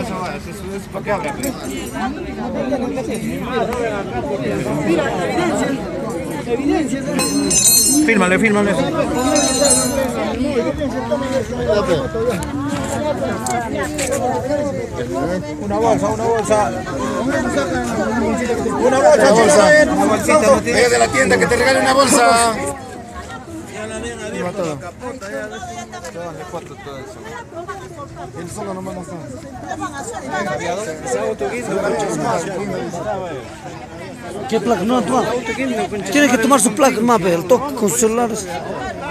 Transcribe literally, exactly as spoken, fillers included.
eso, eso, eso es para qué habla. Mira, evidencia. Evidencia. Fírmale, fírmale. Una bolsa, una bolsa. Una bolsa, bolsa. Una bolsita, no tienes de la tienda que te regale una bolsa. ¿Qué placa? No, toma. Tiene que tomar su placa, más, pero el toque con sus celulares.